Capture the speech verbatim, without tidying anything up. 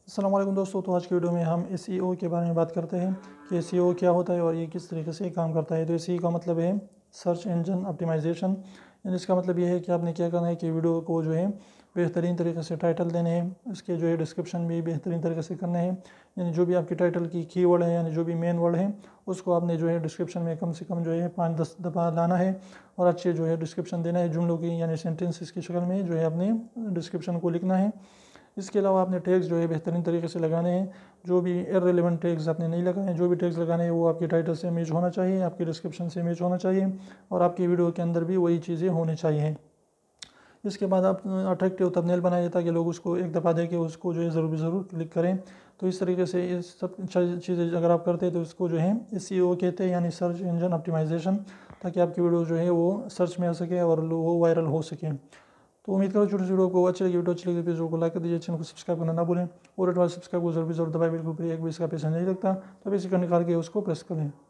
अस्सलाम वालेकुम दोस्तों। तो आज की वीडियो में हम एसईओ के बारे में बात करते हैं कि एसईओ क्या होता है और ये किस तरीके से काम करता है। तो एसईओ का मतलब है सर्च इंजन ऑप्टिमाइजेशन। यानी इसका मतलब ये है कि आपने क्या करना है कि वीडियो को जो है बेहतरीन तरीके से टाइटल देने हैं, इसके जो है डिस्क्रिप्शन भी बेहतरीन तरीके से करने हैं। यानी जो भी आपकी टाइटल की कीवर्ड है, यानी जो भी मेन वर्ड है, उसको आपने जो है डिस्क्रिप्शन में कम से कम जो है पाँच दस दफ़ा लाना है और अच्छे जो है डिस्क्रिप्शन देना है। जुमलों की यानी सेंटेंसेस की शक्ल में जो है अपने डिस्क्रिप्शन को लिखना है। इसके अलावा आपने टैग्स जो है बेहतरीन तरीके से लगाने हैं। जो भी इररिलेवेंट टैग्स आपने नहीं लगाए हैं, जो भी टैग्स लगाने हैं वो आपके टाइटल से मैच होना चाहिए, आपकी डिस्क्रिप्शन से मैच होना चाहिए और आपकी वीडियो के अंदर भी वही चीज़ें होनी चाहिए। इसके बाद आप अट्रैक्टिव थंबनेल बनाइए ताकि लोग उसको एक दफ़ा देख के उसको जो है ज़रूर भी ज़रूर क्लिक करें। तो इस तरीके से ये सब चीज़ें अगर आप करते हैं तो इसको जो है एसईओ कहते हैं, यानी सर्च इंजन ऑप्टिमाइजेशन, ताकि आपकी वीडियो जो है वो सर्च में आ सके और वो वायरल हो सके। तो उम्मीद करो छोटी सी वीडियो को अच्छी लगी। वीडियो अच्छी लगी तो वीडियो को लाइक कर दीजिए, चैनल को सब्सक्राइब करना ना भूलें और रेड वाला सब्सक्राइब को जरूर भी जरूर दबाए, बिल्कुल फ्री, एक भी इसका पैसा नहीं लगता। तो इसी का निकाल के उसको प्रेस करें।